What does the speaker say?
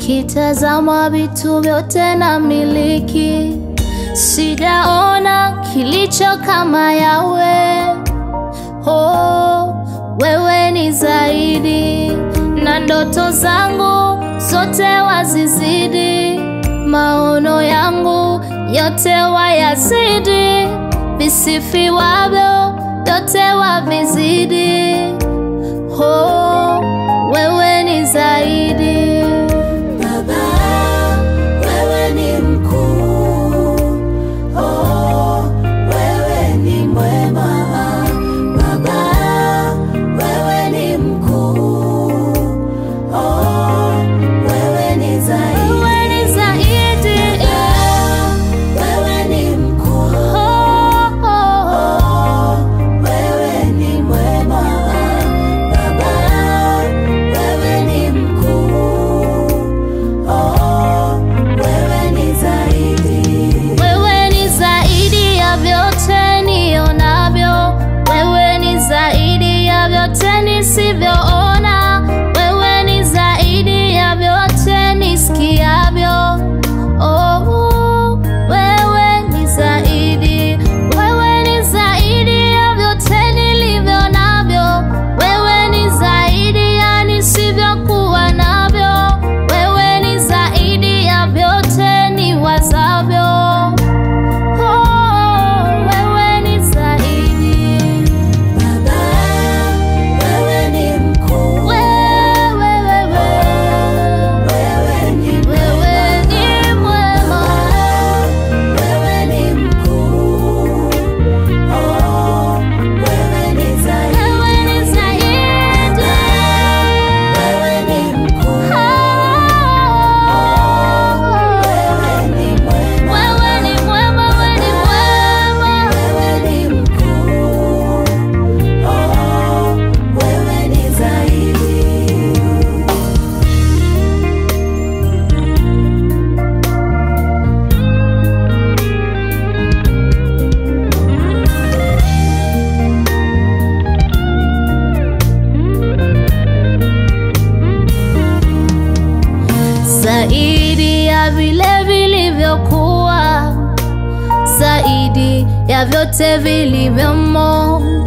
Nikitazama vitu vyote na miliki, sijaona kilicho kama yawe. Oh, wewe ni zaidi, na ndoto zangu zote wazizidi. Maono yangu yote wayazidi, visifiwavyo yote wavizidi. Oh, wewe ni zaidi. Baba, wewe ni mkuu. Oh, wewe ni mwema. Baba, wewe ni mkuu. Oh, wewe ni zaidi. Wewe ni zaidi. Wewe ni mkuu. Oh, wewe ni mwema. Baba, wewe ni mkuu. Oh, wewe ni zaidi. wewe ni zaidi ya vyote nionavyo. Wewe ni zaidi ya vyote nisivyoona. Wewe ni zaidi ya vyote nisikiavyo. Oh, wewe ni zaidi. Wewe ni zaidi ya vyote nilivyo navyo. Wewe ni zaidi ya nisivyokuwa navyo. Wewe ni zaidi ya vyote niwazavyo. Oh, wewe ni zaidi. Baba, wewe ni mkuu. Wewe Wewe ni ni mwema. wewe ni mkuu. Oh, wewe ni zaidi. Wewe ni zaidi. Wewe ni mkuu. Wewe ni mwema. Wewe ni mwema, wewe ni mwema. Wewe ni mkuu. Oh, wewe ni zaidi. Zaidi ya vile vilivyokuwa, zaidi ya vyote vilivyomo.